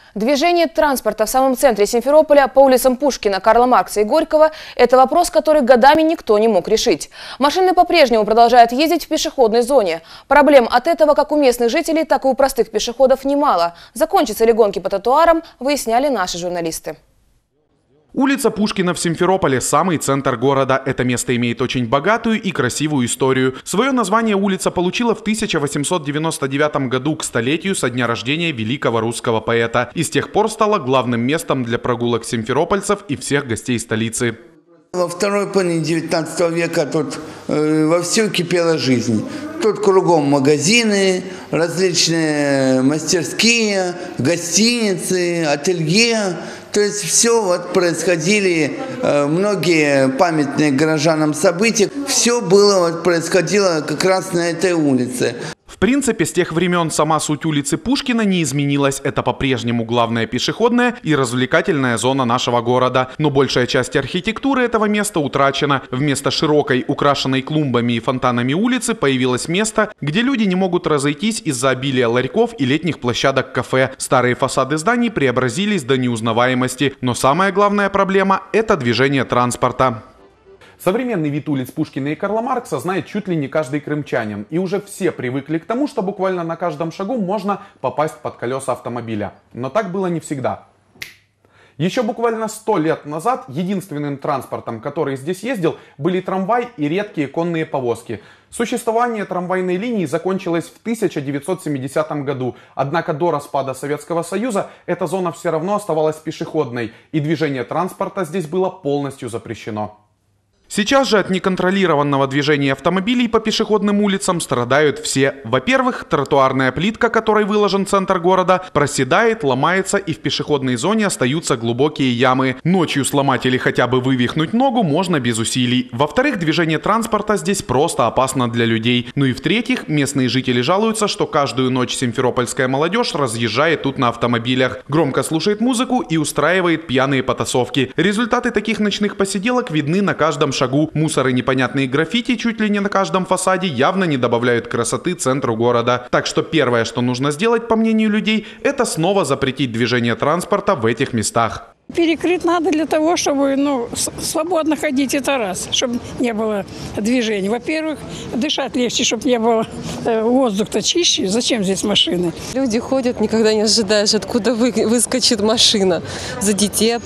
Движение транспорта в самом центре Симферополя по улицам Пушкина, Карла Маркса и Горького – это вопрос, который годами никто не мог решить. Машины по-прежнему продолжают ездить в пешеходной зоне. Проблем от этого как у местных жителей, так и у простых пешеходов немало. Закончатся ли гонки по тротуарам, выясняли наши журналисты. Улица Пушкина в Симферополе – самый центр города. Это место имеет очень богатую и красивую историю. Свое название улица получила в 1899 году к столетию со дня рождения великого русского поэта. И с тех пор стала главным местом для прогулок симферопольцев и всех гостей столицы. Во второй половине 19 века тут вовсю кипела жизнь. Тут кругом магазины, различные мастерские, гостиницы, ателье. То есть все вот происходили, многие памятные горожанам события, все происходило как раз на этой улице. В принципе, с тех времен сама суть улицы Пушкина не изменилась. Это по-прежнему главная пешеходная и развлекательная зона нашего города. Но большая часть архитектуры этого места утрачена. Вместо широкой, украшенной клумбами и фонтанами улицы появилось место, где люди не могут разойтись из-за обилия ларьков и летних площадок кафе. Старые фасады зданий преобразились до неузнаваемости. Но самая главная проблема – это движение транспорта. Современный вид улиц Пушкина и Карла Маркса знает чуть ли не каждый крымчанин. И уже все привыкли к тому, что буквально на каждом шагу можно попасть под колеса автомобиля. Но так было не всегда. Еще буквально 100 лет назад единственным транспортом, который здесь ездил, были трамвай и редкие конные повозки. Существование трамвайной линии закончилось в 1970 году. Однако до распада Советского Союза эта зона все равно оставалась пешеходной. И движение транспорта здесь было полностью запрещено. Сейчас же от неконтролированного движения автомобилей по пешеходным улицам страдают все. Во-первых, тротуарная плитка, которой выложен центр города, проседает, ломается, и в пешеходной зоне остаются глубокие ямы. Ночью сломать или хотя бы вывихнуть ногу можно без усилий. Во-вторых, движение транспорта здесь просто опасно для людей. Ну и в-третьих, местные жители жалуются, что каждую ночь симферопольская молодежь разъезжает тут на автомобилях, громко слушает музыку и устраивает пьяные потасовки. Результаты таких ночных посиделок видны на каждом шагу. Мусор и непонятные граффити чуть ли не на каждом фасаде явно не добавляют красоты центру города. Так что первое, что нужно сделать, по мнению людей, это снова запретить движение транспорта в этих местах. Перекрыть надо для того, чтобы свободно ходить, это раз, чтобы не было движения. Во-первых, дышать легче, чтобы не было воздух-то чище. Зачем здесь машины? Люди ходят, никогда не ожидаешь, откуда выскочит машина. За детей,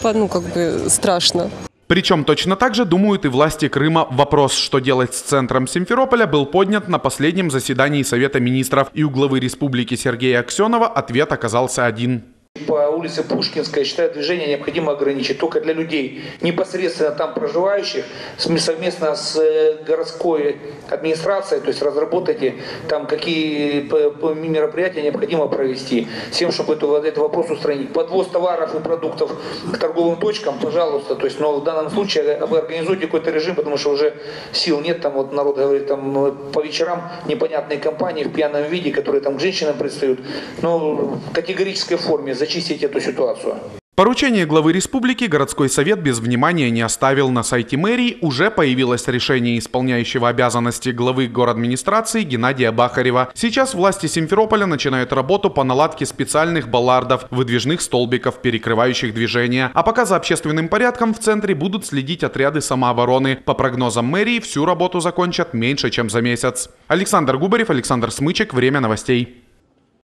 страшно. Причем точно так же думают и власти Крыма. Вопрос, что делать с центром Симферополя, был поднят на последнем заседании Совета министров. И у главы республики Сергея Аксенова ответ оказался один. По улице Пушкинской, считаю, движение необходимо ограничить только для людей, непосредственно там проживающих, совместно с городской администрацией, то есть разработайте там, какие мероприятия необходимо провести, с тем, чтобы этот вопрос устранить. Подвоз товаров и продуктов к торговым точкам, пожалуйста, то есть, но в данном случае вы организуйте какой-то режим, потому что уже сил нет, там вот народ говорит, там по вечерам непонятные компании в пьяном виде, которые там к женщинам пристают, но в категорической форме зачистить эту ситуацию. Поручение главы республики городской совет без внимания не оставил. На сайте мэрии уже появилось решение исполняющего обязанности главы городадминистрации Геннадия Бахарева. Сейчас власти Симферополя начинают работу по наладке специальных баллардов, выдвижных столбиков, перекрывающих движение. А пока за общественным порядком в центре будут следить отряды самообороны. По прогнозам мэрии, всю работу закончат меньше, чем за месяц. Александр Губарев, Александр Смычек. Время новостей.